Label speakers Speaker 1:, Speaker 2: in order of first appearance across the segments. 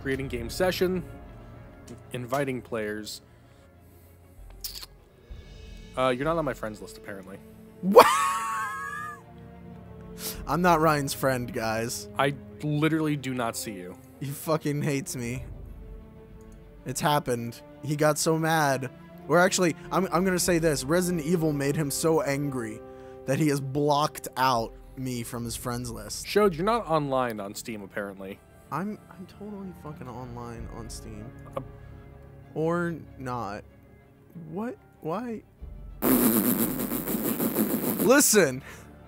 Speaker 1: Creating game session. Inviting players. You're not on my friends list, apparently.
Speaker 2: What? I'm not Ryan's friend, guys.
Speaker 1: I literally do not see you.
Speaker 2: He fucking hates me. It's happened. He got so mad. Or actually, I'm gonna say this. Resident Evil made him so angry that he has blocked out me from his friends list.
Speaker 1: Showed you're not online on Steam, apparently.
Speaker 2: I'm totally fucking online on Steam. Or not. What? Why? Listen.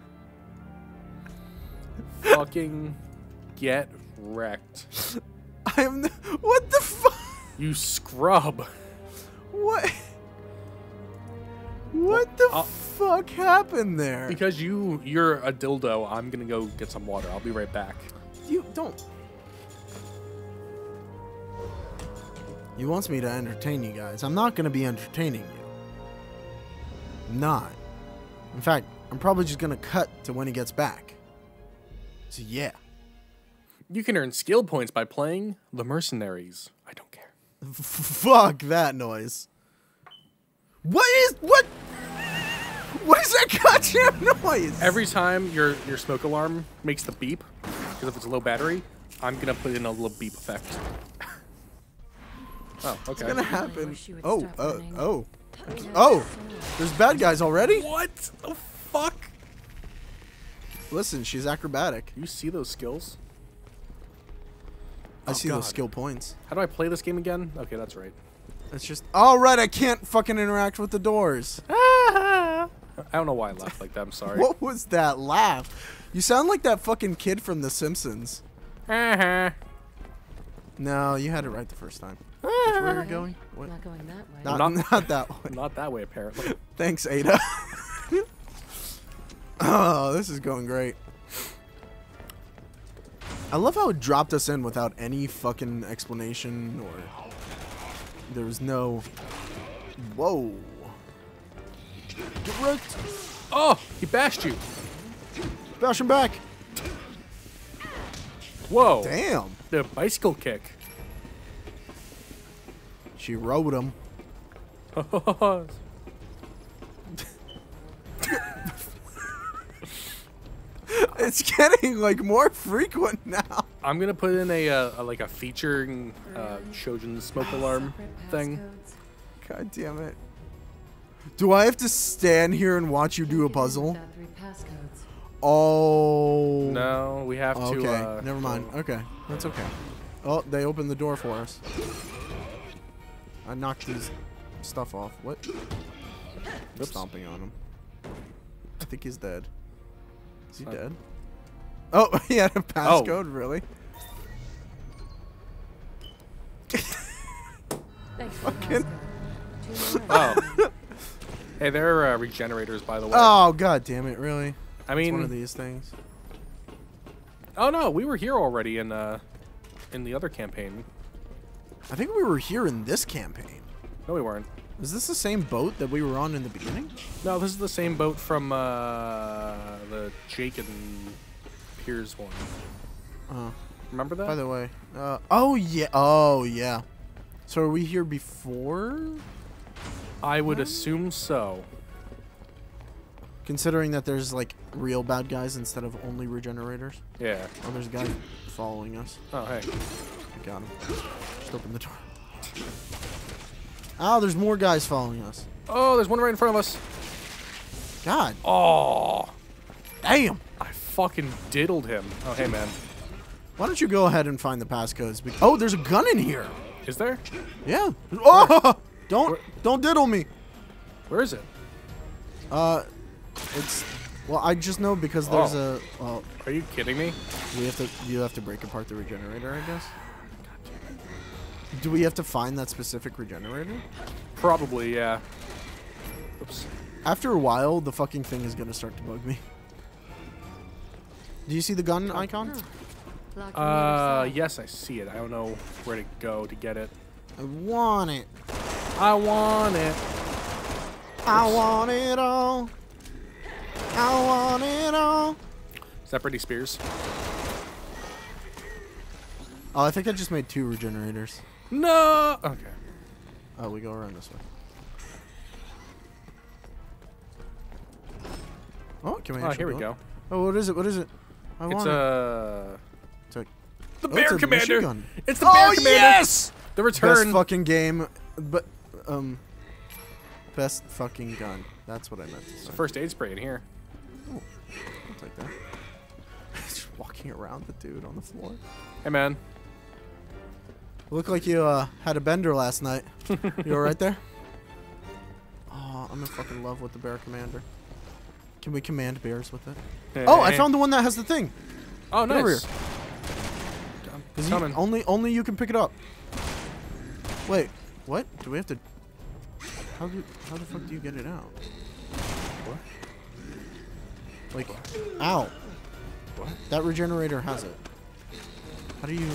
Speaker 1: Fucking get wrecked.
Speaker 2: What the fuck?
Speaker 1: You scrub.
Speaker 2: What? What the fuck happened there?
Speaker 1: Because you're a dildo, I'm gonna go get some water. I'll be right back.
Speaker 2: You don't. He wants me to entertain you guys. I'm not gonna be entertaining you. I'm not. In fact, I'm probably just gonna cut to when he gets back. So yeah.
Speaker 1: You can earn skill points by playing the Mercenaries. I don't care.
Speaker 2: Fuck that noise. What is that goddamn noise?
Speaker 1: Every time your smoke alarm makes the beep, because if it's a low battery, I'm gonna put in a little beep effect. Oh, okay.
Speaker 2: What's gonna happen? Oh, there's bad guys already?
Speaker 1: What the fuck?
Speaker 2: Listen, she's acrobatic.
Speaker 1: You see those skills?
Speaker 2: I see those skill points.
Speaker 1: How do I play this game again? Okay, that's right.
Speaker 2: It's just, all right, I can't fucking interact with the doors.
Speaker 1: I don't know why I laughed like that. I'm sorry.
Speaker 2: What was that laugh? You sound like that fucking kid from The Simpsons. No, you had it right the first time. Which way are you going? What?
Speaker 3: Not going that way.
Speaker 2: Not that way.
Speaker 1: Not that way, apparently.
Speaker 2: Thanks, Ada. Oh, this is going great. I love how it dropped us in without any fucking explanation or... There was no... Whoa. Get wrecked.
Speaker 1: Oh, he bashed you.
Speaker 2: Bash him back.
Speaker 1: Whoa.
Speaker 2: Damn.
Speaker 1: The bicycle kick.
Speaker 2: She rode him. It's getting like more frequent now.
Speaker 1: I'm gonna put in a like a featuring Shojin smoke alarm thing.
Speaker 2: God damn it. Do I have to stand here and watch you do a puzzle? Oh.
Speaker 1: No, we have to.
Speaker 2: Okay, never mind. Okay, that's okay. Oh, they opened the door for us. I knocked his stuff off. What?
Speaker 1: Oops.
Speaker 2: Stomping on him. I think he's dead. Is he dead? Oh, he had a passcode, really? Fucking.
Speaker 1: Oh. Hey, they're regenerators, by the way.
Speaker 2: Oh, god damn it, really?
Speaker 1: I mean,
Speaker 2: it's one of these things.
Speaker 1: Oh no, we were here already in the other campaign.
Speaker 2: I think we were here in this campaign.
Speaker 1: No, we weren't.
Speaker 2: Is this the same boat that we were on in the beginning?
Speaker 1: No, this is the same boat from the Jake and Piers one. Remember that?
Speaker 2: By the way, oh yeah. So are we here before?
Speaker 1: I would assume so.
Speaker 2: Considering that there's like real bad guys instead of only regenerators.
Speaker 1: Yeah.
Speaker 2: Oh, there's a guy following us.
Speaker 1: Oh, hey.
Speaker 2: Got him. Just open the door. Oh, there's more guys following us.
Speaker 1: Oh, there's one right in front of us.
Speaker 2: God.
Speaker 1: Oh.
Speaker 2: Damn.
Speaker 1: I fucking diddled him. Oh, hey, man.
Speaker 2: Why don't you go ahead and find the passcodes? Oh, there's a gun in here.
Speaker 1: Is there?
Speaker 2: Yeah. Oh! Don't diddle me.
Speaker 1: Where is it?
Speaker 2: It's well, I just know because there's a. Well,
Speaker 1: are you kidding me?
Speaker 2: You have to break apart the regenerator, I guess. Do we have to find that specific regenerator?
Speaker 1: Probably, yeah. Oops.
Speaker 2: After a while, the fucking thing is gonna start to bug me. Do you see the gun icon?
Speaker 1: Yes, I see it. I don't know where to go to get it.
Speaker 2: I want it.
Speaker 1: I want it.
Speaker 2: I want it all. I want it all.
Speaker 1: Is that Britney Spears?
Speaker 2: Oh, I think I just made 2 regenerators.
Speaker 1: No. Okay.
Speaker 2: Oh, we go around this way. Oh, can we actually
Speaker 1: here we go.
Speaker 2: Oh, what is it? What is it? I
Speaker 1: It's
Speaker 2: want
Speaker 1: a...
Speaker 2: it.
Speaker 1: The Bear Commander!
Speaker 2: Gun.
Speaker 1: It's the Bear Commander!
Speaker 2: Yes!
Speaker 1: The return!
Speaker 2: Best fucking game, but, best fucking gun. That's what I meant to say.
Speaker 1: It's a first aid spray in here.
Speaker 2: Oh, I'll take that. Just walking around the dude on the floor.
Speaker 1: Hey, man.
Speaker 2: Look like you, had a bender last night. You alright there? Oh, I'm in fucking love with the Bear Commander. Can we command bears with it?
Speaker 1: Hey,
Speaker 2: Oh, I found the one that has the thing.
Speaker 1: Oh,
Speaker 2: Get over
Speaker 1: nice.
Speaker 2: here. Only you can pick it up. Wait, what? Do we have to? How the fuck do you get it out?
Speaker 1: What?
Speaker 2: Like, ow!
Speaker 1: What?
Speaker 2: That regenerator has it. How do you?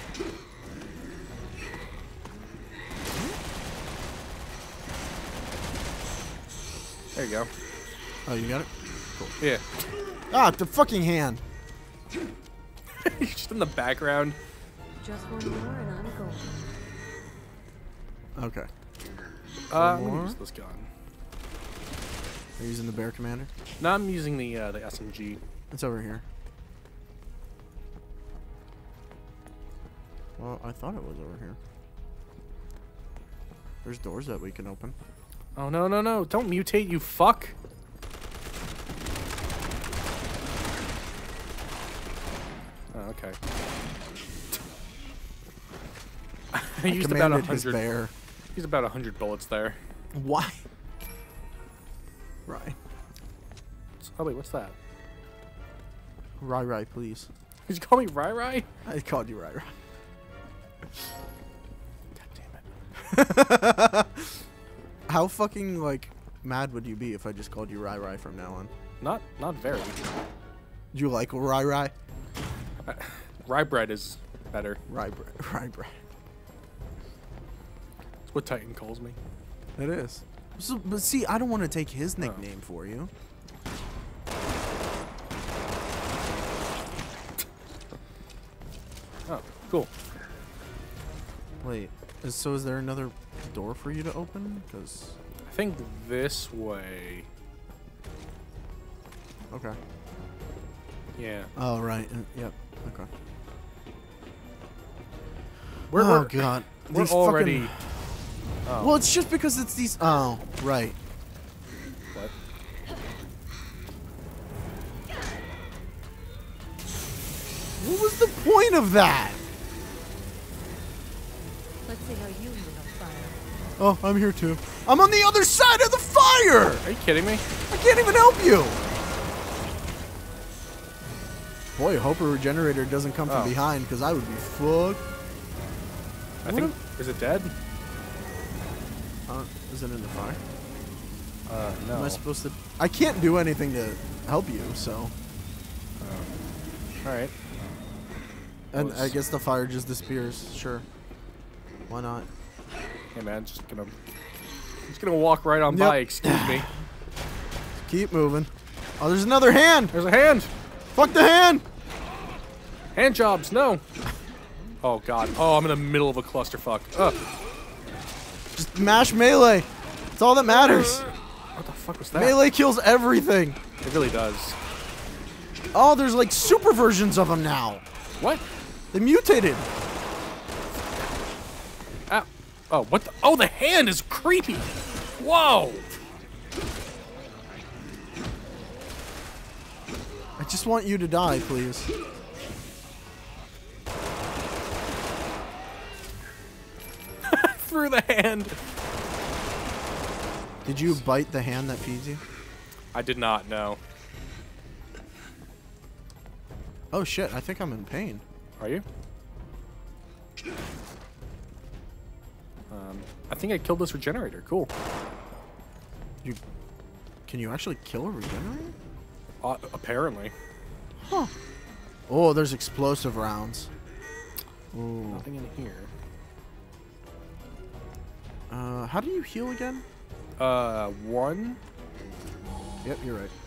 Speaker 1: There you go.
Speaker 2: Oh, you got it.
Speaker 1: Cool. Yeah.
Speaker 2: Ah, the fucking hand.
Speaker 1: You're just in the background.
Speaker 3: Just one more and I'm going.
Speaker 2: Okay.
Speaker 1: I'm
Speaker 2: more?
Speaker 1: gonna use this gun.
Speaker 2: Are you using the Bear Commander?
Speaker 1: No, I'm using the SMG.
Speaker 2: It's over here. Well, I thought it was over here. There's doors that we can open.
Speaker 1: Oh, no, no, no. Don't mutate, you fuck. Oh, okay. I used about
Speaker 2: commanded his
Speaker 1: 100.
Speaker 2: bear.
Speaker 1: Used about 100 bullets there.
Speaker 2: Why? Right.
Speaker 1: Oh, wait, what's that?
Speaker 2: Rai, please.
Speaker 1: Did you call me Rai Rai?
Speaker 2: I called you Rai.
Speaker 1: God damn it.
Speaker 2: How fucking, like, mad would you be if I just called you Rai from now on?
Speaker 1: Not very.
Speaker 2: Do you like Rai?
Speaker 1: Rye bread is better.
Speaker 2: Rai.
Speaker 1: That's what Titan calls me.
Speaker 2: It is. So, but see, I don't want to take his nickname for you.
Speaker 1: Oh, cool.
Speaker 2: Wait, so is there another door for you to open? Because
Speaker 1: I think this way.
Speaker 2: okay.
Speaker 1: Yeah.
Speaker 2: Oh right. Yep. Okay.
Speaker 1: We're
Speaker 2: God.
Speaker 1: We're
Speaker 2: These
Speaker 1: already.
Speaker 2: fucking-
Speaker 1: Oh,
Speaker 2: Well, it's just because it's these. Oh, right.
Speaker 1: what?
Speaker 2: What was the point of that?
Speaker 3: Let's see how you lit on fire.
Speaker 2: Oh, I'm here too. I'm on the other side of the fire!
Speaker 1: Are you kidding me?
Speaker 2: I can't even help you! Boy, I hope a regenerator doesn't come from
Speaker 1: Oh.
Speaker 2: behind, because I would be fucked.
Speaker 1: I think. Is it dead?
Speaker 2: Is it in the fire?
Speaker 1: No.
Speaker 2: Am I supposed to? I can't do anything to help you, so.
Speaker 1: All right.
Speaker 2: And
Speaker 1: Was-
Speaker 2: I guess the fire just disappears. Sure. Why not?
Speaker 1: Hey man, just gonna walk right on by. Excuse me.
Speaker 2: Keep moving. Oh, there's another hand!
Speaker 1: There's a hand.
Speaker 2: Fuck the hand!
Speaker 1: Hand jobs. No. Oh god. Oh, I'm in the middle of a clusterfuck. Ugh.
Speaker 2: Just mash melee. That's all that matters.
Speaker 1: What the fuck was that?
Speaker 2: Melee kills everything.
Speaker 1: It really does.
Speaker 2: Oh, there's like super versions of them now.
Speaker 1: What?
Speaker 2: They mutated.
Speaker 1: Ow. Oh, what the? Oh, the hand is creepy. Whoa.
Speaker 2: I just want you to die, please.
Speaker 1: Through the hand.
Speaker 2: Did you bite the hand that feeds you?
Speaker 1: I did not know.
Speaker 2: Oh shit, I think I'm in pain.
Speaker 1: Are you? I think I killed this regenerator. Cool.
Speaker 2: Can you actually kill a regenerator?
Speaker 1: Apparently.
Speaker 2: Huh. Oh, there's explosive rounds. Ooh.
Speaker 1: Nothing in here.
Speaker 2: How do you heal again?
Speaker 1: 1.
Speaker 2: Yep, you're right.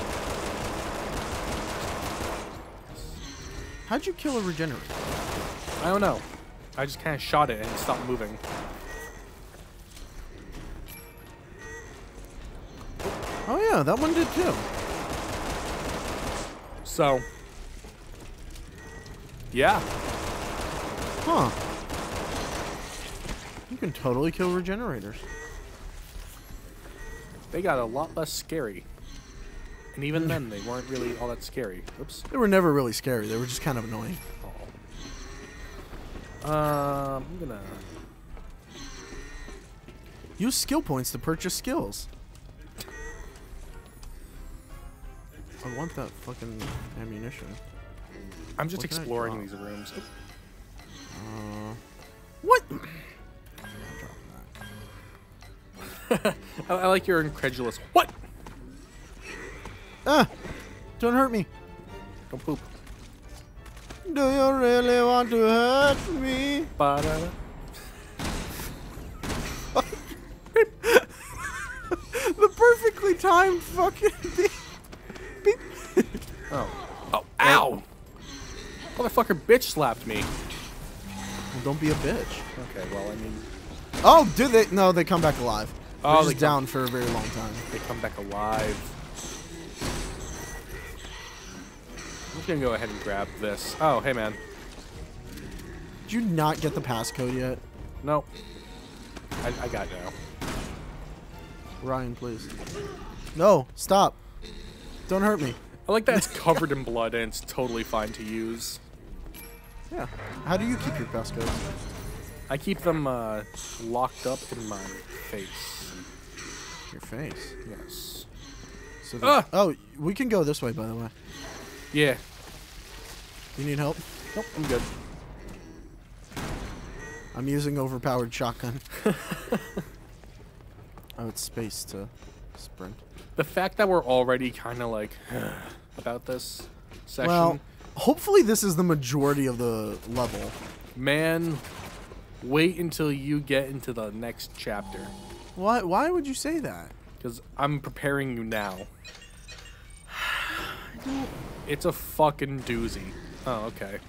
Speaker 2: How'd you kill a regenerator?
Speaker 1: I don't know. I just kind of shot it and it stopped moving.
Speaker 2: Oh yeah, that one did too.
Speaker 1: So, yeah.
Speaker 2: Huh. You can totally kill regenerators.
Speaker 1: They got a lot less scary. And even then, they weren't really all that scary. Oops.
Speaker 2: They were never really scary. They were just kind of annoying.
Speaker 1: Oh. I'm gonna...
Speaker 2: Use skill points to purchase skills. I want that fucking ammunition.
Speaker 1: I'm just
Speaker 2: What can I
Speaker 1: exploring
Speaker 2: drop?
Speaker 1: these rooms.
Speaker 2: What?
Speaker 1: I like your incredulous. What?
Speaker 2: Ah! Don't hurt me.
Speaker 1: Don't poop.
Speaker 2: Do you really want to hurt me?
Speaker 1: Ba-da-da.
Speaker 2: The perfectly timed fucking beep. Beep.
Speaker 1: Oh. Oh, ow! Motherfucker bitch slapped me.
Speaker 2: Well, don't be a bitch.
Speaker 1: Okay, well, I mean...
Speaker 2: Oh, do they? No, they come back alive.
Speaker 1: Oh,
Speaker 2: They're
Speaker 1: they
Speaker 2: just down for a very long time.
Speaker 1: They come back alive. I'm just gonna go ahead and grab this. Oh, hey, man.
Speaker 2: Did you not get the passcode yet?
Speaker 1: No. I got it now.
Speaker 2: Ryan, please. No, stop. Don't hurt me.
Speaker 1: I like that it's covered in blood and it's totally fine to use.
Speaker 2: Yeah. How do you keep your passcodes?
Speaker 1: I keep them locked up in my face.
Speaker 2: Your face.
Speaker 1: Yes.
Speaker 2: So that, oh, we can go this way, by the way.
Speaker 1: Yeah.
Speaker 2: You need help?
Speaker 1: Nope, I'm good.
Speaker 2: I'm using overpowered shotgun. Oh, it's space to sprint.
Speaker 1: The fact that we're already kind of like about this section.
Speaker 2: Well, hopefully this is the majority of the level.
Speaker 1: Man, wait until you get into the next chapter.
Speaker 2: Why would you say that?
Speaker 1: Because I'm preparing you now. It's a fucking doozy. Oh, okay.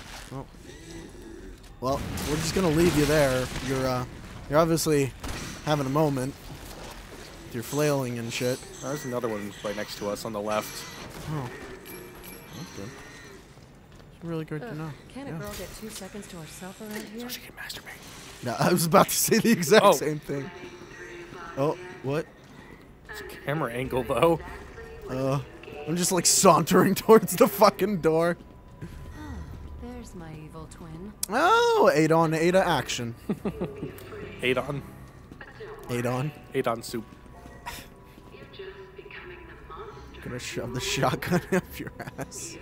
Speaker 2: Well, we're just gonna leave you there. You're obviously having a moment. You're flailing and shit.
Speaker 1: Oh, there's another one right next to us on the left.
Speaker 2: Oh, that's good. It's really good to know.
Speaker 3: Can a girl get 2 seconds to herself around here?
Speaker 1: So she can masturbate.
Speaker 2: No, I was about to say the exact
Speaker 1: Oh.
Speaker 2: same thing. Oh, what?
Speaker 1: It's a camera angle, though.
Speaker 2: I'm just like sauntering towards the fucking door.
Speaker 3: There's my evil twin.
Speaker 2: Oh, 8 on 8 action.
Speaker 1: Adon.
Speaker 2: 8 on.
Speaker 1: Adon soup.
Speaker 2: Gonna shove the shotgun up your ass.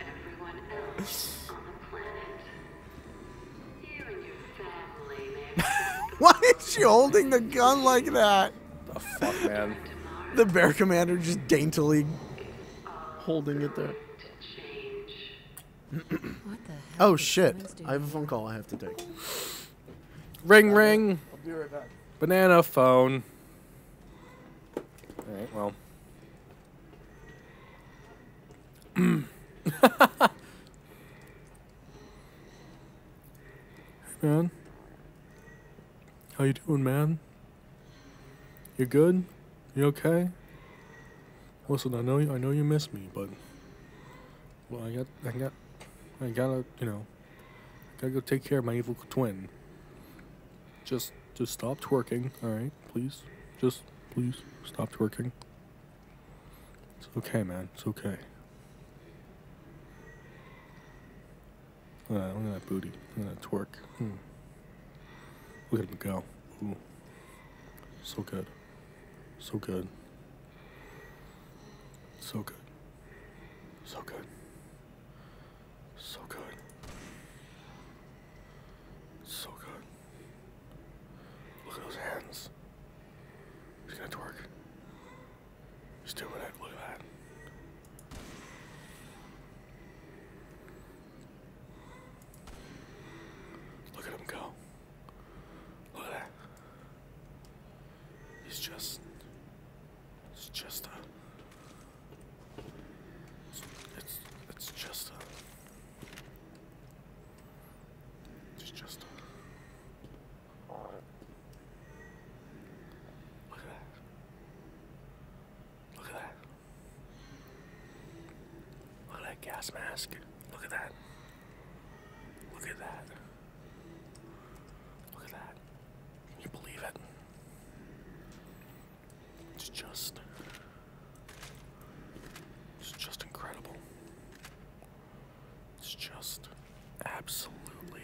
Speaker 2: Why is she holding the gun like that?
Speaker 1: The fuck, man.
Speaker 2: The bear commander just daintily holding it there.
Speaker 3: What the hell?
Speaker 2: Oh
Speaker 3: did
Speaker 2: shit!
Speaker 3: twins do
Speaker 2: I have a
Speaker 3: here?
Speaker 2: phone call I have to take.
Speaker 1: Ring, ring.
Speaker 2: I'll be right back.
Speaker 1: Banana phone. Alright, well. Hey, man. How you doing, man? You good? You okay? Listen, I know you miss me, but well, I gotta, you know, gotta go take care of my evil twin. Just stop twerking, all right? Please, please stop twerking. It's okay, man. It's okay. Look at that booty. Look at that twerk. Look at him go. Ooh. So good. So good. So good. So good. So good. So good. Look at those hands. He's gonna twerk. He's doing it. Look at that. Look at him go. Look at that. It's just a it's just a gas mask. Look at that. Look at that. Look at that. Can you believe it? It's just incredible. It's just absolutely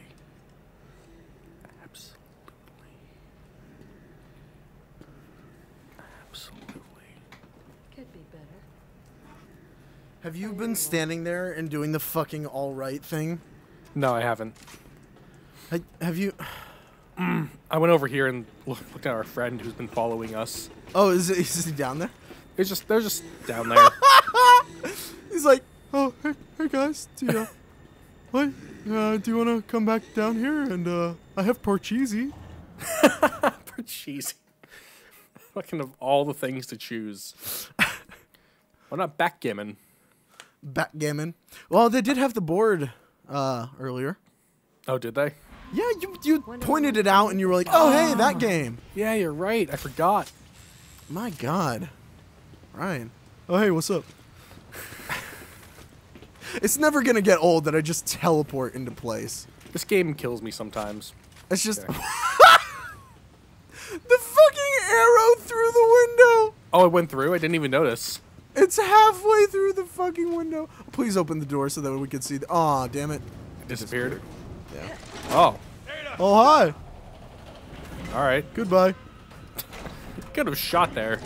Speaker 3: Could be better.
Speaker 2: Have you been standing there and doing the fucking all right thing?
Speaker 1: No, I haven't.
Speaker 2: Have you?
Speaker 1: I went over here and looked at our friend who's been following us.
Speaker 2: Oh, is he down there?
Speaker 1: They're just down there.
Speaker 2: He's like, oh, hey guys, do you, what? Do you want to come back down here? And I have porcheesy.
Speaker 1: Parcheesi. Fucking of all the things to choose. Why not backgammon?
Speaker 2: Backgammon. Well, they did have the board earlier.
Speaker 1: Oh, did they?
Speaker 2: Yeah, you pointed it out and you were like, oh, hey, that game.
Speaker 1: Yeah, you're right. I forgot.
Speaker 2: My God. Ryan. Oh, hey, what's up? It's never going to get old that I just teleport into place.
Speaker 1: This game kills me sometimes.
Speaker 2: It's just...
Speaker 1: Okay.
Speaker 2: The fucking arrow through the window.
Speaker 1: Oh, it went through? I didn't even notice.
Speaker 2: It's halfway through the fucking window. Please open the door so that we can see. Aw, damn it.
Speaker 1: It disappeared?
Speaker 2: Yeah.
Speaker 1: Oh.
Speaker 2: Oh, hi.
Speaker 1: All right.
Speaker 2: Goodbye.
Speaker 1: Could have shot there.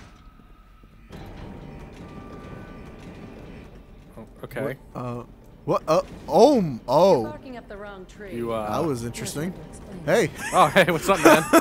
Speaker 1: Oh, okay.
Speaker 2: What?
Speaker 3: You're
Speaker 2: Oh.
Speaker 3: barking up the wrong tree.
Speaker 1: You,
Speaker 2: That was interesting.
Speaker 3: Explain.
Speaker 2: Hey.
Speaker 1: Oh, hey, what's up, man?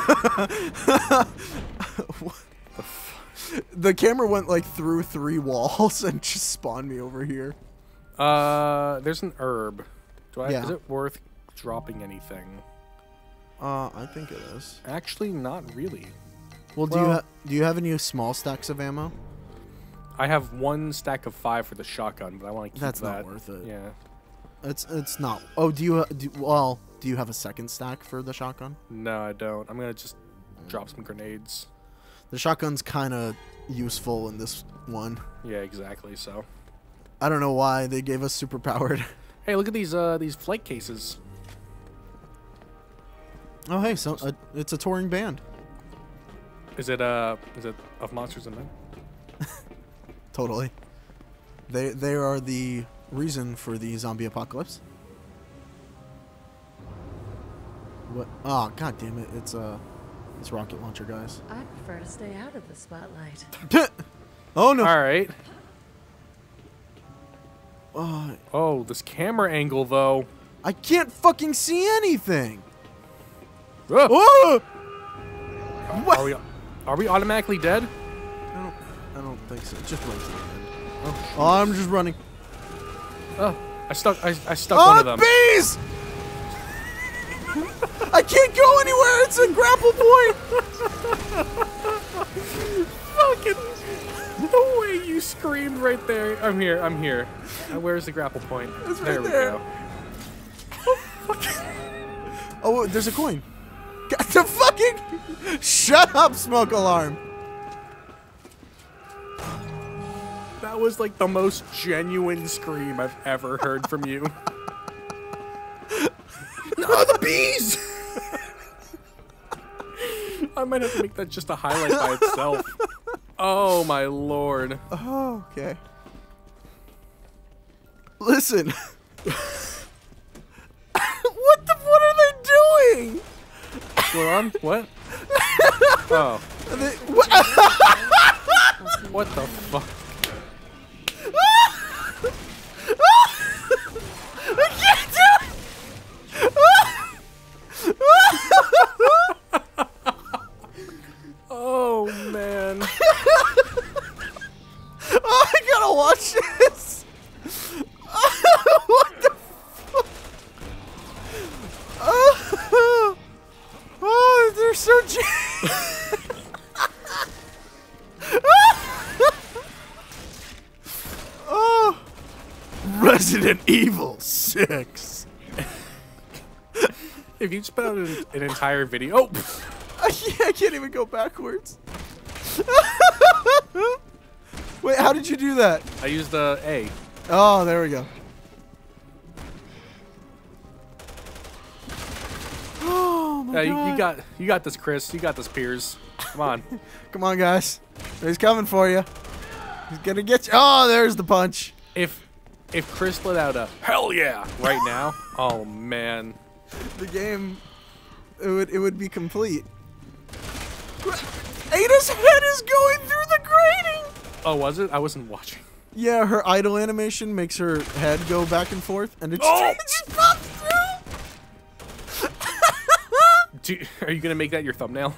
Speaker 2: The camera went like through 3 walls and just spawned me over here.
Speaker 1: There's an herb.
Speaker 2: Yeah.
Speaker 1: Is it worth dropping anything?
Speaker 2: I think it is.
Speaker 1: Actually, not really.
Speaker 2: Well, do you have any small stacks of ammo?
Speaker 1: I have 1 stack of 5 for the shotgun, but I want to keep
Speaker 2: That's
Speaker 1: that.
Speaker 2: not worth it.
Speaker 1: Yeah.
Speaker 2: It's not. Oh, do you have a second stack for the shotgun?
Speaker 1: No, I don't. I'm gonna just drop some grenades.
Speaker 2: The shotgun's kind of useful in this one.
Speaker 1: Yeah, exactly. So.
Speaker 2: I don't know why they gave us superpowered.
Speaker 1: Hey, look at these flight cases.
Speaker 2: Oh, hey, so it's a touring band.
Speaker 1: Is it of Monsters and Men?
Speaker 2: Totally. They are the reason for the zombie apocalypse. What? Oh, god damn it! It's rocket launcher, guys.
Speaker 3: I prefer to stay out of the spotlight.
Speaker 2: Oh no!
Speaker 1: All right.
Speaker 2: Oh,
Speaker 1: Oh, this camera angle though.
Speaker 2: I can't fucking see anything.
Speaker 1: Ugh.
Speaker 2: Oh! What?
Speaker 1: Are we automatically dead?
Speaker 2: I don't think so. Just run to the end.
Speaker 1: Oh,
Speaker 2: Oh, I'm just running.
Speaker 1: oh I stuck one of them.
Speaker 2: Bees! I can't go anywhere. It's a grapple point.
Speaker 1: Fucking the way you screamed right there. I'm here. Where's the grapple point?
Speaker 2: It's
Speaker 1: there
Speaker 2: right
Speaker 1: we
Speaker 2: there.
Speaker 1: go.
Speaker 2: Oh, there's a coin. Got the fucking... Shut up, smoke alarm.
Speaker 1: That was like the most genuine scream I've ever heard from you. No, the bees! I might have to make that just a highlight by itself. Oh my lord.
Speaker 2: Oh, okay. Listen. What are they doing?
Speaker 1: Hold on. What? Oh. What the fuck?
Speaker 2: I can't do it!
Speaker 1: Oh man.
Speaker 2: Oh, I gotta watch this. What the fuck? Oh, they're so Oh, Resident Evil 6.
Speaker 1: If you just put out an entire video. Oh.
Speaker 2: I can't even go backwards. Wait, how did you do that?
Speaker 1: I used the A.
Speaker 2: Oh, there we go. my God.
Speaker 1: You got this, Chris. You got this, Piers. Come on.
Speaker 2: Come on, guys. He's coming for you. He's gonna get you. Oh, there's the punch.
Speaker 1: If Chris let out a hell yeah right now, oh man,
Speaker 2: The game, it would be complete. Ada's head is going through the grating.
Speaker 1: oh was it? I wasn't watching.
Speaker 2: Yeah, her idle animation makes her head go back and forth, and it
Speaker 1: Oh!
Speaker 2: just pops through.
Speaker 1: Are you gonna make that your thumbnail?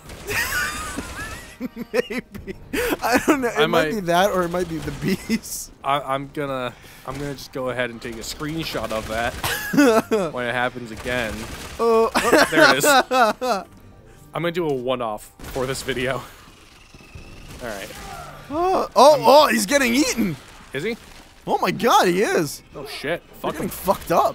Speaker 2: Maybe. I don't know. It might be that, or it might be the bees.
Speaker 1: I'm gonna just go ahead and take a screenshot of that when it happens again.
Speaker 2: Oh,
Speaker 1: Oh, there it is. I'm gonna do a one-off for this video. All right.
Speaker 2: oh, he's getting eaten.
Speaker 1: Is he?
Speaker 2: Oh my God, he is.
Speaker 1: Oh shit!
Speaker 2: They're
Speaker 1: Fuck
Speaker 2: getting
Speaker 1: him.
Speaker 2: fucked up.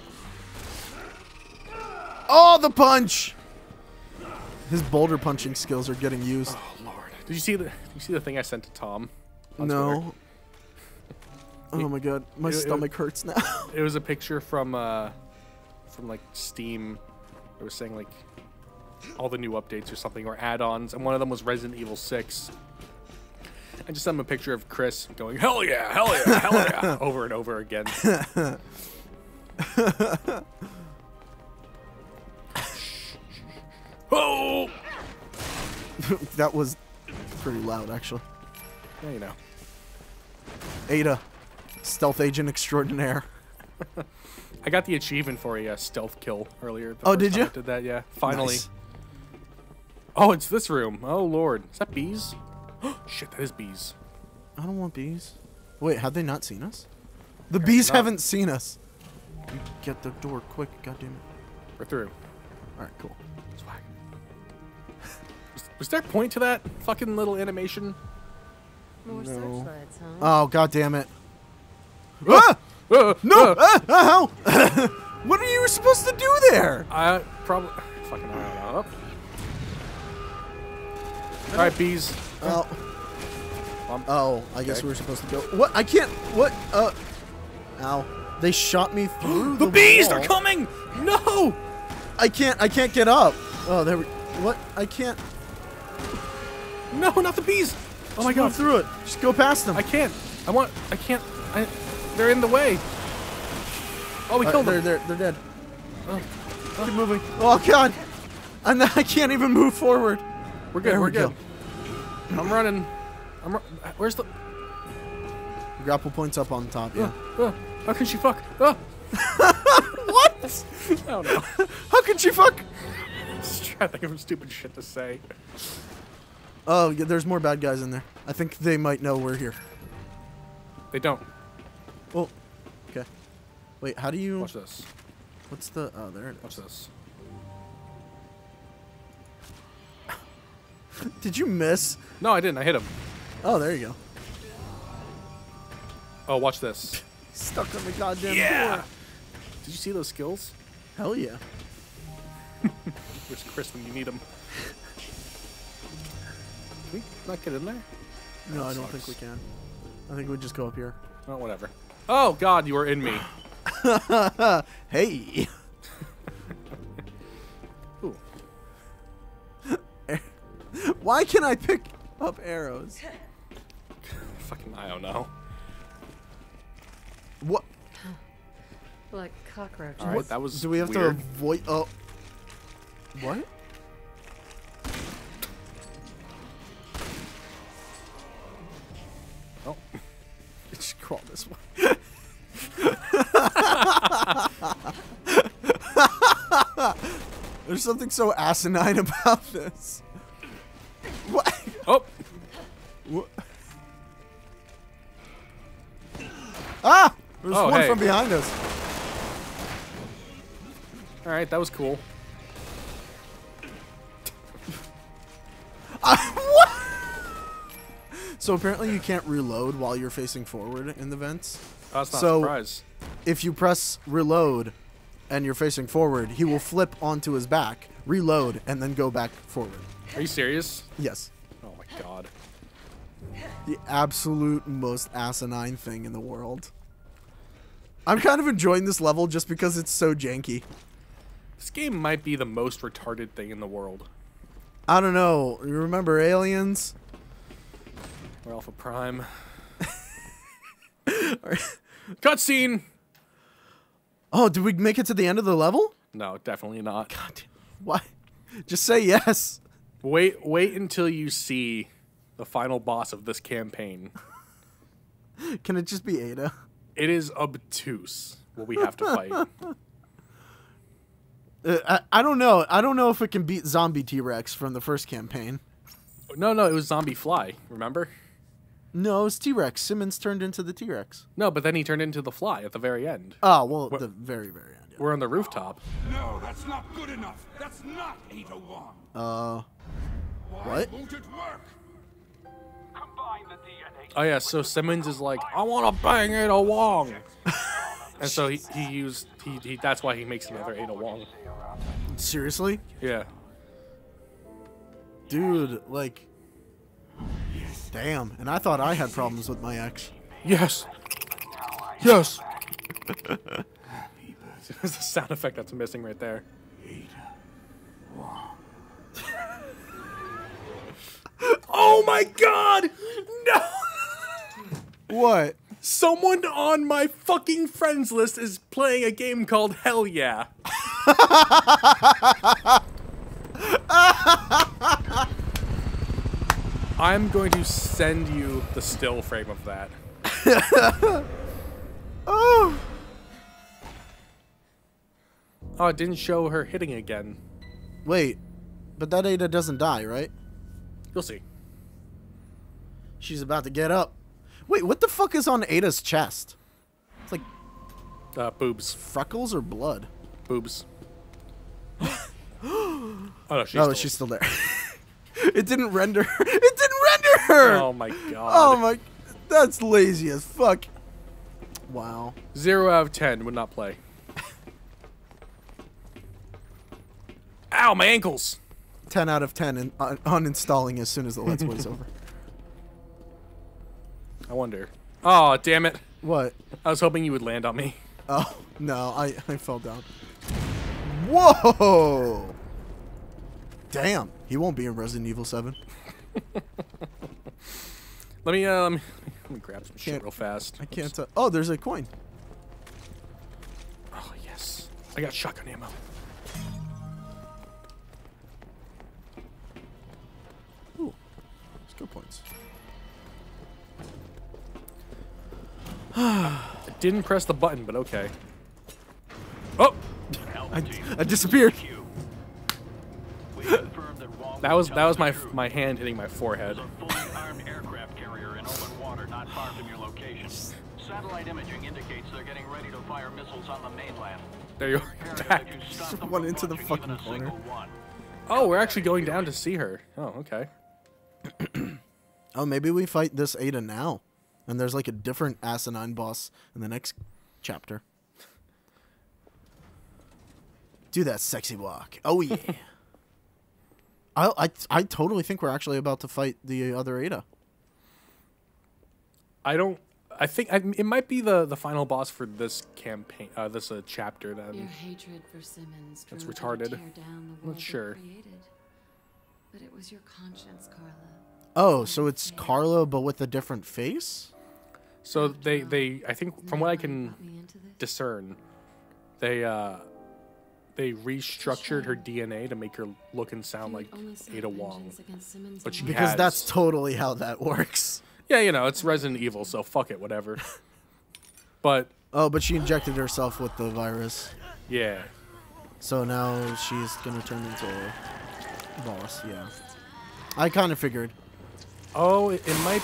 Speaker 2: Oh, the punch. His boulder punching skills are getting used.
Speaker 1: Oh lord! Did you see the thing I sent to Tom? On
Speaker 2: No.
Speaker 1: Twitter?
Speaker 2: Oh my God, my stomach hurts now.
Speaker 1: It was a picture from like Steam. It was saying like all the new updates or something, or add-ons, and one of them was Resident Evil 6. I just sent him a picture of Chris going hell yeah, hell yeah, hell yeah over and over again. Oh!
Speaker 2: That was pretty loud, actually.
Speaker 1: Yeah, you know.
Speaker 2: Ada, stealth agent extraordinaire.
Speaker 1: I got the achievement for a stealth kill earlier.
Speaker 2: Oh, did you?
Speaker 1: I did that, yeah. Finally.
Speaker 2: Nice.
Speaker 1: Oh, it's this room. Oh, Lord. Is that bees? Shit, that is bees.
Speaker 2: I don't want bees. Wait, have they not seen us? The bees haven't seen us. You get the door quick, goddammit.
Speaker 1: We're through.
Speaker 2: Alright, cool.
Speaker 1: Swag. Was there a point to that fucking little animation?
Speaker 3: More
Speaker 2: No.
Speaker 3: searchlights, huh?
Speaker 2: Oh, goddammit. Ah! No! Ow! What are you supposed to do there?
Speaker 1: I probably... Fucking I don't know. Alright, bees.
Speaker 2: Oh.
Speaker 1: Um,
Speaker 2: Oh, I guess
Speaker 1: okay.
Speaker 2: we were supposed to go. What? I can't. What? Ow. They shot me through
Speaker 1: the
Speaker 2: the
Speaker 1: bees!
Speaker 2: wall.
Speaker 1: They're coming! No!
Speaker 2: I can't get up. Oh, there we. What? I can't.
Speaker 1: No, not the bees! Oh my
Speaker 2: Just move
Speaker 1: god.
Speaker 2: through it. Just go past them.
Speaker 1: I can't. I can't. They're in the way. Oh, we killed them.
Speaker 2: They're dead.
Speaker 1: Oh.
Speaker 2: Keep moving. Oh god. And I can't even move forward.
Speaker 1: We're good.
Speaker 2: There
Speaker 1: We're
Speaker 2: we
Speaker 1: good. I'm running. Where's the...
Speaker 2: Grapple points up on top. Yeah.
Speaker 1: How can she fuck? What? I don't know.
Speaker 2: How can she fuck?
Speaker 1: Just trying to think of stupid shit to say.
Speaker 2: Oh, yeah, there's more bad guys in there. I think they might know we're here.
Speaker 1: They don't.
Speaker 2: Oh. Okay. Wait, how do you...
Speaker 1: Watch this.
Speaker 2: What's the... Oh, there it is.
Speaker 1: Watch this.
Speaker 2: Did you miss?
Speaker 1: No, I didn't. I hit him.
Speaker 2: Oh, there you go.
Speaker 1: Oh, watch this.
Speaker 2: Stuck on the goddamn
Speaker 1: Yeah.
Speaker 2: door.
Speaker 1: Did you see those skills?
Speaker 2: Hell yeah.
Speaker 1: Where's Chris when you need him? Can we not get in there?
Speaker 2: No,
Speaker 1: That
Speaker 2: I don't think we
Speaker 1: sucks.
Speaker 2: can. I think we just go up here.
Speaker 1: Oh, whatever. Oh, God, you were in me.
Speaker 2: Hey.
Speaker 1: Ooh.
Speaker 2: Why can I pick up arrows?
Speaker 1: Fucking, I don't know.
Speaker 2: What?
Speaker 3: Like cockroaches.
Speaker 1: All right, that was
Speaker 2: Do we have
Speaker 1: weird.
Speaker 2: to avoid? Oh. What?
Speaker 1: Oh.
Speaker 2: Just crawl this way. There's something so asinine about this. What?
Speaker 1: Oh!
Speaker 2: What? Ah! There's
Speaker 1: Oh,
Speaker 2: one
Speaker 1: hey.
Speaker 2: from behind us.
Speaker 1: Alright, that was cool.
Speaker 2: What? So apparently you can't reload while you're facing forward in the vents.
Speaker 1: Oh, that's not
Speaker 2: So-
Speaker 1: a surprise.
Speaker 2: If you press reload and you're facing forward, he will flip onto his back, reload, and then go back forward.
Speaker 1: Are you serious?
Speaker 2: Yes.
Speaker 1: Oh my god.
Speaker 2: The absolute most asinine thing in the world. I'm kind of enjoying this level just because it's so janky.
Speaker 1: This game might be the most retarded thing in the world.
Speaker 2: I don't know. You remember Aliens?
Speaker 1: Or Alpha Prime. Cutscene!
Speaker 2: Oh, did we make it to the end of the level?
Speaker 1: No, definitely not.
Speaker 2: God damn. Why? Just say yes.
Speaker 1: Wait until you see the final boss of this campaign.
Speaker 2: Can it just be Ada?
Speaker 1: It is obtuse what we have to fight.
Speaker 2: I don't know. I don't know if it can beat Zombie T-Rex from the first campaign.
Speaker 1: No, it was Zombie Fly, remember?
Speaker 2: No, it was T-Rex. Simmons turned into the T-Rex.
Speaker 1: No, but then he turned into the fly at the very end.
Speaker 2: Oh, well, at the very, very end. Yeah.
Speaker 1: We're on the rooftop.
Speaker 4: No, that's not good enough. That's not Ada Wong.
Speaker 2: What?
Speaker 4: Why won't it work? Combine the DNA.
Speaker 1: Oh yeah, so Simmons is like, I want to bang Ada Wong. And so he that's why he makes another Ada Wong.
Speaker 2: Seriously?
Speaker 1: Yeah.
Speaker 2: Dude, like... Damn. And I thought I had problems with my ex.
Speaker 1: Yes. Yes. There's a sound effect that's missing right there. Oh my god! No!
Speaker 2: What?
Speaker 1: Someone on my fucking friends list is playing a game called Hell Yeah. I'm going to send you the still frame of that.
Speaker 2: Oh!
Speaker 1: Oh, it didn't show her hitting again.
Speaker 2: Wait. But that Ada doesn't die, right?
Speaker 1: You'll see.
Speaker 2: She's about to get up. Wait, what the fuck is on Ada's chest? It's like
Speaker 1: Boobs.
Speaker 2: freckles or blood?
Speaker 1: Boobs. Oh, no,
Speaker 2: She's still there. It didn't render. It didn't render her!
Speaker 1: Oh my god.
Speaker 2: Oh my... That's lazy as fuck. Wow.
Speaker 1: 0 out of 10 would not play. Ow, my ankles!
Speaker 2: 10 out of 10 and uninstalling as soon as the Let's Play's over.
Speaker 1: I wonder. Oh, damn it.
Speaker 2: What?
Speaker 1: I was hoping you would land on me.
Speaker 2: Oh, no, I fell down. Whoa! Damn, he won't be in Resident Evil 7.
Speaker 1: Let me grab some shit real fast.
Speaker 2: I can't tell. Oh, there's a coin.
Speaker 1: Oh, yes. I got shotgun ammo.
Speaker 2: Ooh, skill points.
Speaker 1: I didn't press the button, but okay. Oh!
Speaker 2: I disappeared.
Speaker 1: That was my hand hitting my forehead.
Speaker 5: Satellite imaging indicates they're getting ready to fire missiles on the mainland.
Speaker 1: There you are. Back.
Speaker 2: Just went into the fucking corner.
Speaker 1: Oh, we're actually going down to see her. Oh, okay.
Speaker 2: Oh, maybe we fight this Ada now. And there's like a different asinine boss in the next chapter. Do that sexy walk. Oh, yeah. I totally think we're actually about to fight the other Ada.
Speaker 1: I think it might be the final boss for this campaign, this chapter then.
Speaker 3: Your hatred for Simmons
Speaker 1: That's
Speaker 3: drove
Speaker 1: retarded.
Speaker 3: you to tear down the
Speaker 1: Not
Speaker 3: world
Speaker 1: sure.
Speaker 3: it created. But it was your conscience, Carla.
Speaker 2: Oh, so it's Carla but with a different face?
Speaker 1: So they I think from what I can
Speaker 3: Brought me into this.
Speaker 1: discern, they restructured her DNA to make her look and sound like
Speaker 3: Only sought
Speaker 1: Ada Wong.
Speaker 3: vengeance against Simmons
Speaker 1: But she
Speaker 3: alone.
Speaker 2: Because
Speaker 1: has.
Speaker 2: that's totally how that works.
Speaker 1: Yeah, you know, it's Resident Evil, so fuck it, whatever. But
Speaker 2: Oh, but she injected herself with the virus.
Speaker 1: yeah,
Speaker 2: So now she's gonna turn into a boss, yeah. I kind of figured.
Speaker 1: oh, it might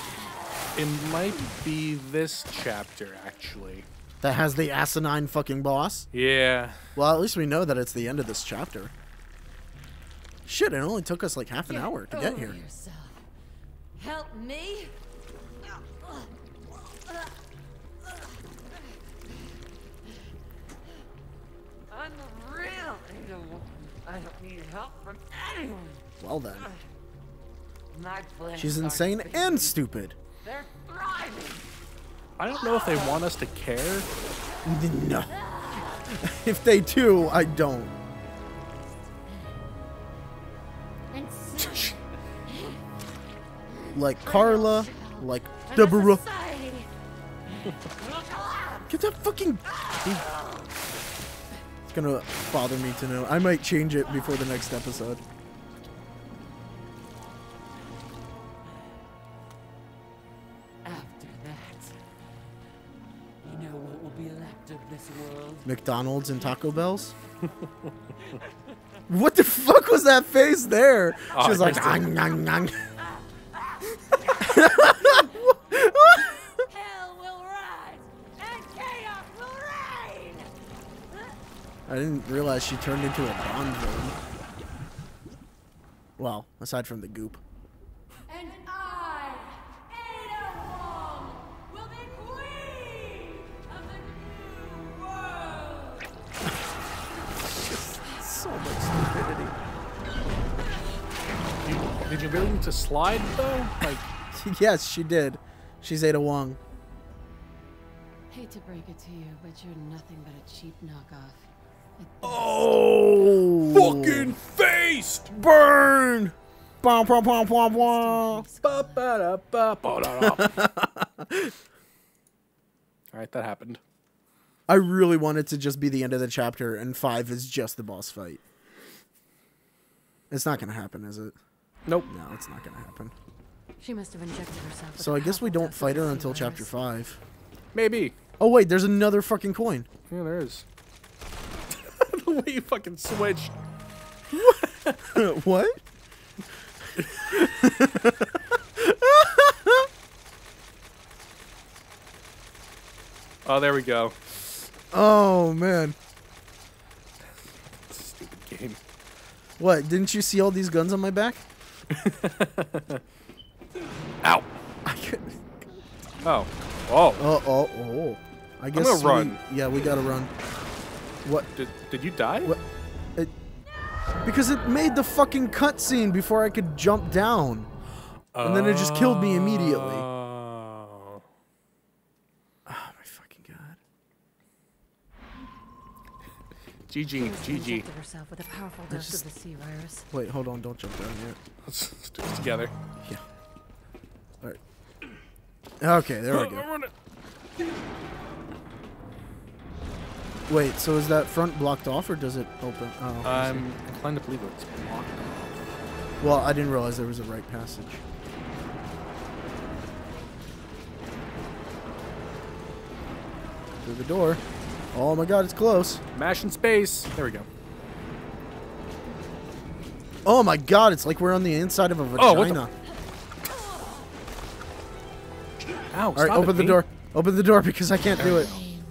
Speaker 1: be this chapter actually.
Speaker 2: That has the asinine fucking boss?
Speaker 1: Yeah.
Speaker 2: Well, at least we know that it's the end of this chapter. Shit, it only took us like half an hour to get
Speaker 3: Over
Speaker 2: here.
Speaker 3: yourself. Help me? I'm the real Ada Wong. I don't need help from anyone.
Speaker 2: Well then.
Speaker 3: My plans
Speaker 2: She's
Speaker 3: aren't
Speaker 2: insane
Speaker 3: fading.
Speaker 2: and stupid.
Speaker 3: They're thriving.
Speaker 1: I don't know if they want us to care.
Speaker 2: No. If they do, I don't.
Speaker 3: Violence.
Speaker 2: Like Carla, like Deborah.
Speaker 3: Society.
Speaker 2: Get that fucking... It's gonna bother me to know. I might change it before the next episode.
Speaker 3: After that, you know what will be left of this world?
Speaker 2: McDonald's and Taco Bell's? What the fuck was that face there?
Speaker 1: Oh,
Speaker 2: She was
Speaker 1: I
Speaker 2: like,
Speaker 1: missed it.
Speaker 2: "Ang, ang, ang."
Speaker 3: Hell will rise and chaos will reign.
Speaker 2: I didn't realize she turned into a Bond villain. Well, aside from the goop.
Speaker 3: And I, Ada Wong, will be queen of the new world.
Speaker 2: So much stupidity.
Speaker 1: Did you really need to slide though? Like,
Speaker 2: Yes, she did. She's Ada Wong.
Speaker 6: Hate to break it to you, but you're nothing but a cheap knockoff.
Speaker 2: Oh!
Speaker 1: fucking faced.
Speaker 2: Burn! Bom, bom, bom, bom, bom.
Speaker 1: Ba-ba-da-ba-ba-da-da. All right, that happened.
Speaker 2: I really want it to just be the end of the chapter, and 5 is just the boss fight. It's not gonna happen, is it?
Speaker 1: Nope.
Speaker 2: No, it's not gonna happen.
Speaker 6: She must have injected herself. with
Speaker 2: So
Speaker 6: a
Speaker 2: I guess we
Speaker 6: powerful
Speaker 2: don't
Speaker 6: dose
Speaker 2: fight
Speaker 6: of
Speaker 2: her
Speaker 6: the
Speaker 2: until
Speaker 6: sea
Speaker 2: chapter
Speaker 6: virus.
Speaker 2: 5.
Speaker 1: Maybe.
Speaker 2: Oh wait, there's another fucking coin.
Speaker 1: Yeah, there is. The way you fucking switched.
Speaker 2: What?
Speaker 1: Oh, there we go.
Speaker 2: Oh man.
Speaker 1: Stupid game.
Speaker 2: What? Didn't you see all these guns on my back?
Speaker 1: Ow.
Speaker 2: I could.
Speaker 1: Oh. Oh.
Speaker 2: Oh. I guess
Speaker 1: gonna run.
Speaker 2: Yeah, we gotta run. What?
Speaker 1: Did you die?
Speaker 2: What? Because it made the fucking cutscene before I could jump down, and then it just killed me immediately.
Speaker 1: Oh.
Speaker 2: Oh my fucking god.
Speaker 1: GG.
Speaker 6: She must have
Speaker 1: GG.
Speaker 6: injected herself with a powerful dose
Speaker 2: just-
Speaker 6: of the sea virus.
Speaker 2: Wait, hold on, don't jump down yet.
Speaker 1: Let's do this together.
Speaker 2: Yeah. All right. Okay, there we go.
Speaker 1: Run it.
Speaker 2: Wait, so is that front blocked off or does it open? Oh, I see.
Speaker 1: I'm inclined to believe it's blocked.
Speaker 2: Well, I didn't realize there was a right passage. Through the door. Oh my god, it's close.
Speaker 1: Mash in space. There we go.
Speaker 2: Oh my god, it's like we're on the inside of a vagina.
Speaker 1: Oh, what the- Ow,
Speaker 2: All right,
Speaker 1: stop
Speaker 2: open
Speaker 1: it,
Speaker 2: the
Speaker 1: me.
Speaker 2: door. Open the door because I can't do it.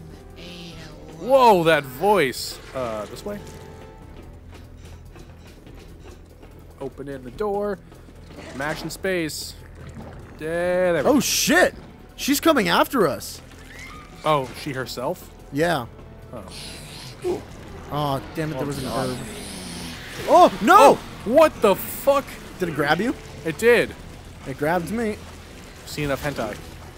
Speaker 1: Whoa, that voice. This way. Open in the door. Mash in space. Yeah, there we
Speaker 2: Oh shit! She's coming after us.
Speaker 1: Oh, she herself?
Speaker 2: Yeah.
Speaker 1: Oh.
Speaker 2: Oh, damn it, there was an
Speaker 1: God.
Speaker 2: herb. Oh, no!
Speaker 1: Oh, what the fuck?
Speaker 2: Did it grab you?
Speaker 1: It did.
Speaker 2: It grabbed me.
Speaker 1: See enough hentai.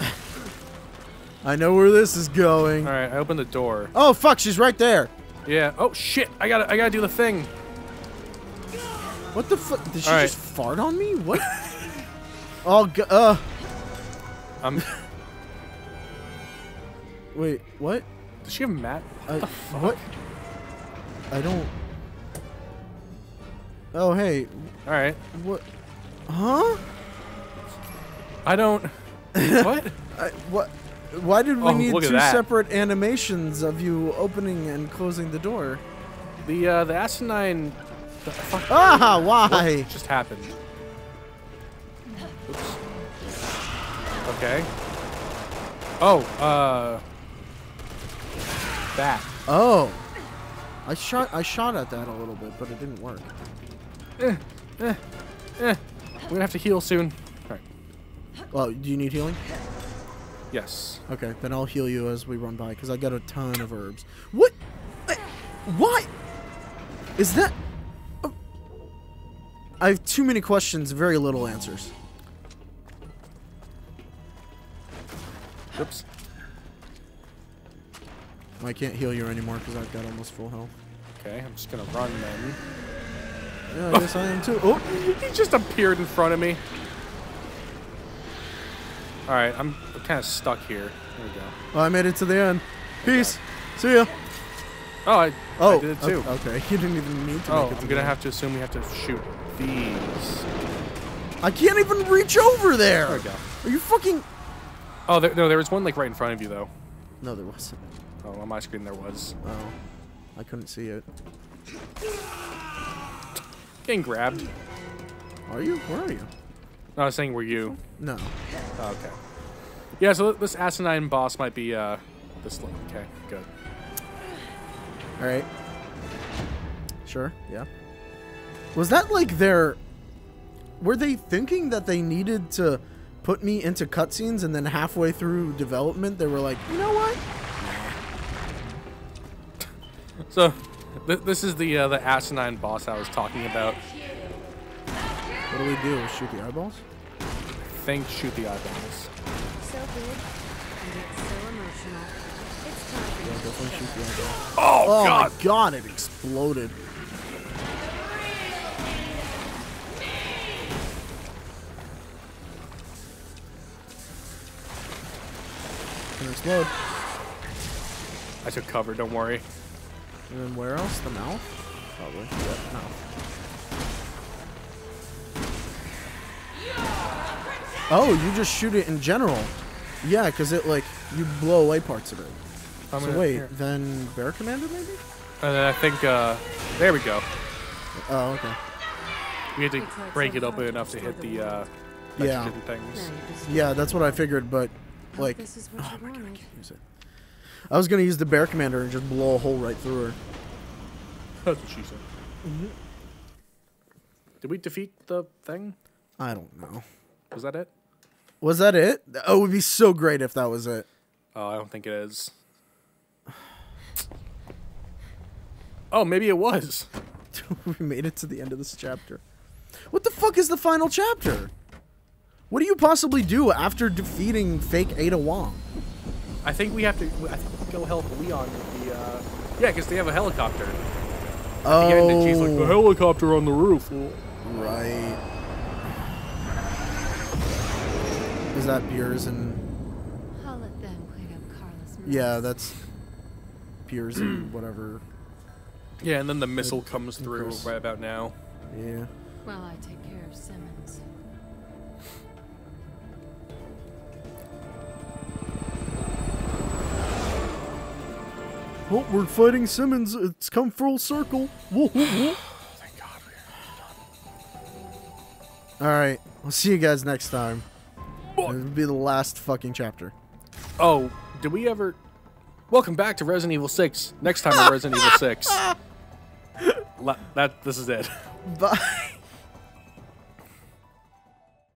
Speaker 2: I know where this is going.
Speaker 1: All right, I opened the door.
Speaker 2: Oh, fuck, she's right there.
Speaker 1: Yeah. Oh shit! I gotta do the thing.
Speaker 2: What the fuck? Did she
Speaker 1: All right.
Speaker 2: just fart on me? What? Oh,
Speaker 1: I'm.
Speaker 2: Wait, what?
Speaker 1: Does she have Matt?
Speaker 2: What? I don't... Oh, hey.
Speaker 1: All right.
Speaker 2: What? Huh?
Speaker 1: I don't. What?
Speaker 2: What? Why did we
Speaker 1: Oh,
Speaker 2: need
Speaker 1: look at
Speaker 2: two
Speaker 1: that.
Speaker 2: separate animations of you opening and closing the door?
Speaker 1: The asinine. The fuck.
Speaker 2: Ah, why?
Speaker 1: What just happened? Oops. Okay. Oh, that.
Speaker 2: Oh. I shot at that a little bit, but it didn't work.
Speaker 1: We're gonna have to heal soon. All right.
Speaker 2: Well, do you need healing?
Speaker 1: Yes.
Speaker 2: Okay, then I'll heal you as we run by, because I got a ton of herbs. What? Why? Is that... I have too many questions, very little answers.
Speaker 1: Oops.
Speaker 2: I can't heal you anymore because I've got almost full health.
Speaker 1: Okay, I'm just gonna run then.
Speaker 2: Yeah, I guess I am too. Oh,
Speaker 1: He just appeared in front of me. Alright, I'm kind of stuck here. There we go.
Speaker 2: well, I made it to the end. Peace. See ya.
Speaker 1: Oh, I did it too.
Speaker 2: Okay, you didn't even need to
Speaker 1: Oh,
Speaker 2: make it to
Speaker 1: I'm
Speaker 2: the
Speaker 1: gonna
Speaker 2: end.
Speaker 1: have to assume we have to shoot these.
Speaker 2: I can't even reach over there.
Speaker 1: There we go.
Speaker 2: Are you fucking...
Speaker 1: Oh, no, there was one like right in front of you though.
Speaker 2: No, there wasn't.
Speaker 1: Oh, on my screen there was.
Speaker 2: Oh, I couldn't see it.
Speaker 1: Getting grabbed.
Speaker 2: Are you? Where are you?
Speaker 1: No, I was saying, were you?
Speaker 2: No.
Speaker 1: Oh, okay. Yeah, so this asinine boss might be this. Okay, good.
Speaker 2: All right. Sure. Yeah. Was that like their? Were they thinking that they needed to put me into cutscenes and then halfway through development they were like, you know what?
Speaker 1: So, this is the asinine boss I was talking about.
Speaker 2: What do we do? Shoot the eyeballs?
Speaker 1: I think shoot the eyeballs.
Speaker 6: So big, and yet so emotional. It's time for
Speaker 2: Yeah,
Speaker 6: you to
Speaker 2: definitely shoot the eyeballs.
Speaker 1: Oh,
Speaker 2: Oh
Speaker 1: God!
Speaker 2: my god! It exploded. Can explode.
Speaker 1: I took cover. Don't worry.
Speaker 2: And then where else? The mouth? Probably. Yep, mouth. Oh, you just shoot it in general. Yeah, because it, like, you blow away parts of it.
Speaker 1: I'm
Speaker 2: So
Speaker 1: gonna-
Speaker 2: wait,
Speaker 1: here.
Speaker 2: then Bear Commander maybe?
Speaker 1: And then I think, there we go.
Speaker 2: Oh, okay.
Speaker 1: We had to break it open enough to hit the,
Speaker 2: Yeah.
Speaker 1: nitrogen things.
Speaker 6: Now you're just
Speaker 2: Yeah, that's what I figured, but, like,
Speaker 6: this is what
Speaker 2: oh
Speaker 6: you
Speaker 2: my god, I
Speaker 6: wanted.
Speaker 2: can't use it. I was going to use the Bear Commander and just blow a hole right through her.
Speaker 1: That's what she said. Did we defeat the thing?
Speaker 2: I don't know.
Speaker 1: Was that it?
Speaker 2: Was that it? Oh, it would be so great if that was it.
Speaker 1: Oh, I don't think it is. Oh, maybe it was.
Speaker 2: We made it to the end of this chapter. What the fuck is the final chapter? What do you possibly do after defeating fake Ada Wong?
Speaker 1: I think we have to. I think we go help Leon with the. Yeah, because they have a helicopter. At the end, and she's like, the helicopter on the roof.
Speaker 2: Right. Is that Piers and...
Speaker 6: I'll let them clean up Carla's mess.
Speaker 2: Yeah, that's Piers and whatever.
Speaker 1: Yeah, and then the missile comes through
Speaker 2: Chris.
Speaker 1: right about now.
Speaker 2: Yeah.
Speaker 6: While I take care of Simmons.
Speaker 2: Oh, we're fighting Simmons. It's come full circle. Whoa, whoa, whoa.
Speaker 1: Thank God
Speaker 2: All right. We'll see you guys next time. It'll be the last fucking chapter.
Speaker 1: Oh, did we ever? Welcome back to Resident Evil 6. Next time on Resident Evil 6. This is it.
Speaker 2: Bye.